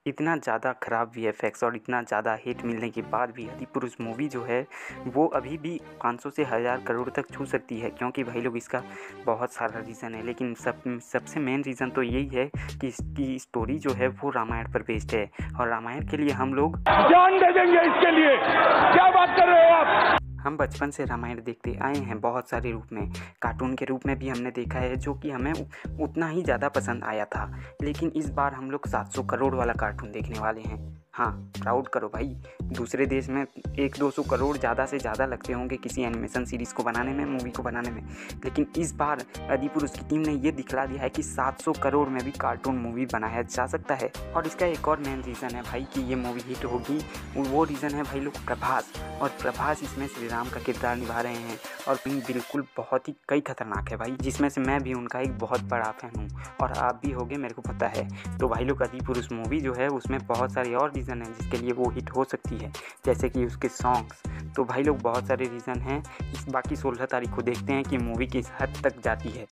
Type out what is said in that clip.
इतना ज़्यादा ख़राब वीएफएक्स और इतना ज़्यादा हिट मिलने के बाद भी आदिपुरुष मूवी जो है वो अभी भी 500 से 1000 करोड़ तक छू सकती है, क्योंकि भाई लोग इसका बहुत सारा रीज़न है। लेकिन सबसे मेन रीज़न तो यही है कि इसकी स्टोरी जो है वो रामायण पर बेस्ड है, और रामायण के लिए हम लोग जान दे देंगे इसके लिए। क्या बात कर रहे हो आप? हम बचपन से रामायण देखते आए हैं, बहुत सारे रूप में, कार्टून के रूप में भी हमने देखा है, जो कि हमें उतना ही ज़्यादा पसंद आया था। लेकिन इस बार हम लोग 700 करोड़ वाला कार्टून देखने वाले हैं। हाँ, प्राउड करो भाई। दूसरे देश में 100-200 करोड़ ज़्यादा से ज़्यादा लगते होंगे किसी एनिमेशन सीरीज़ को बनाने में, मूवी को बनाने में, लेकिन इस बार आदिपुरुष की टीम ने ये दिखला दिया है कि 700 करोड़ में भी कार्टून मूवी बनाया जा सकता है। और इसका एक और मेन रीज़न है भाई कि ये मूवी हिट होगी, वो रीज़न है भाई लोग प्रभास। और प्रभास इसमें श्री राम का किरदार निभा रहे हैं, और बिल्कुल बहुत ही कई खतरनाक है भाई, जिसमें से मैं भी उनका एक बहुत बड़ा फैन हूँ, और आप भी होगे, मेरे को पता है। तो भाई लोग आदिपुरुष मूवी जो है उसमें बहुत सारे और रीज़न हैं जिसके लिए वो हिट हो सकती है, जैसे कि उसके सॉन्ग्स। तो भाई लोग बहुत सारे रीज़न हैं, बाकी 16 तारीख को देखते हैं कि मूवी किस हद तक जाती है।